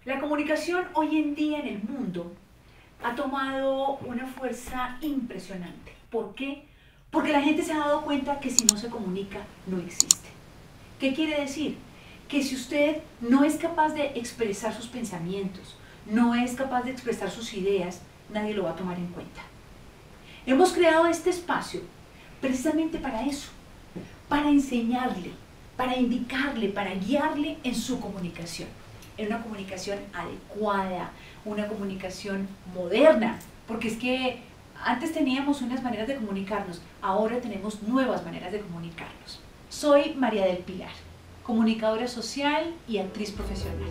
La comunicación hoy en día en el mundo ha tomado una fuerza impresionante. ¿Por qué? Porque la gente se ha dado cuenta que si no se comunica, no existe. ¿Qué quiere decir? Que si usted no es capaz de expresar sus pensamientos, no es capaz de expresar sus ideas, nadie lo va a tomar en cuenta. Hemos creado este espacio precisamente para eso, para enseñarle, para indicarle, para guiarle en su comunicación, en una comunicación adecuada, una comunicación moderna, porque es que antes teníamos unas maneras de comunicarnos, ahora tenemos nuevas maneras de comunicarnos. Soy María del Pilar, comunicadora social y actriz profesional.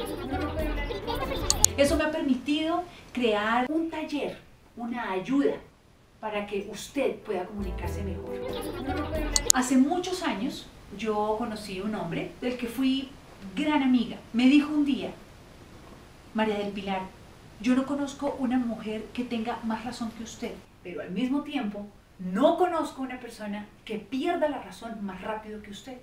Eso me ha permitido crear un taller, una ayuda para que usted pueda comunicarse mejor. Hace muchos años yo conocí a un hombre del que fui gran amiga. Me dijo un día: María del Pilar, yo no conozco una mujer que tenga más razón que usted, pero al mismo tiempo no conozco una persona que pierda la razón más rápido que usted.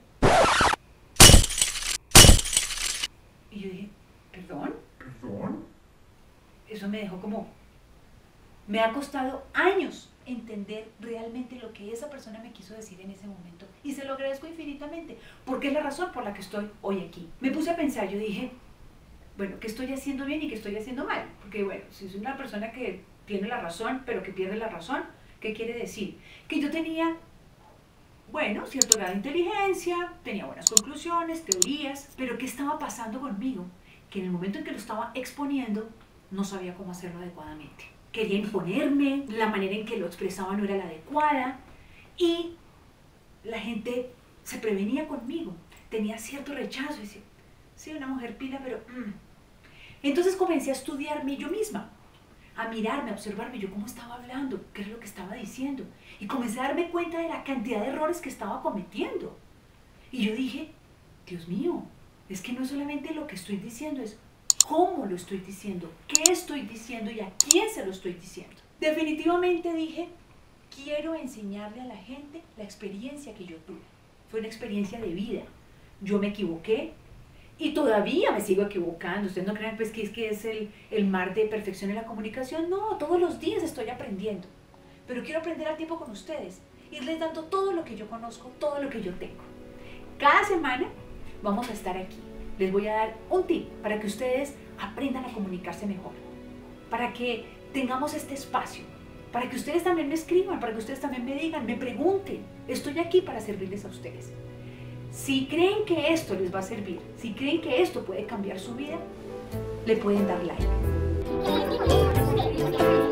Y yo dije, ¿perdón? ¿Perdón? Eso me dejó como... Me ha costado años entender realmente lo que esa persona me quiso decir en ese momento, y se lo agradezco infinitamente, porque es la razón por la que estoy hoy aquí. Me puse a pensar, yo dije, bueno, ¿qué estoy haciendo bien y qué estoy haciendo mal? Porque bueno, si soy una persona que tiene la razón, pero que pierde la razón, ¿qué quiere decir? Que yo tenía, bueno, cierto grado de inteligencia, tenía buenas conclusiones, teorías, pero ¿qué estaba pasando conmigo? Que en el momento en que lo estaba exponiendo, no sabía cómo hacerlo adecuadamente. Quería imponerme, la manera en que lo expresaba no era la adecuada, y la gente se prevenía conmigo, tenía cierto rechazo, y decía, sí, una mujer pila, pero... Entonces comencé a estudiarme yo misma, a mirarme, a observarme yo cómo estaba hablando, qué era lo que estaba diciendo, y comencé a darme cuenta de la cantidad de errores que estaba cometiendo. Y yo dije, Dios mío, es que no solamente lo que estoy diciendo, es cómo lo estoy diciendo, qué estoy diciendo y a quién se lo estoy diciendo. Definitivamente dije, quiero enseñarle a la gente la experiencia que yo tuve. Fue una experiencia de vida. Yo me equivoqué y todavía me sigo equivocando. Ustedes no crean pues que es el mar de perfección en la comunicación. No, todos los días estoy aprendiendo. Pero quiero aprender al tiempo con ustedes, irles dando todo lo que yo conozco, todo lo que yo tengo. Cada semana vamos a estar aquí. Les voy a dar un tip para que ustedes aprendan a comunicarse mejor, para que tengamos este espacio, para que ustedes también me escriban, para que ustedes también me digan, me pregunten. Estoy aquí para servirles a ustedes. Si creen que esto les va a servir, si creen que esto puede cambiar su vida, le pueden dar like.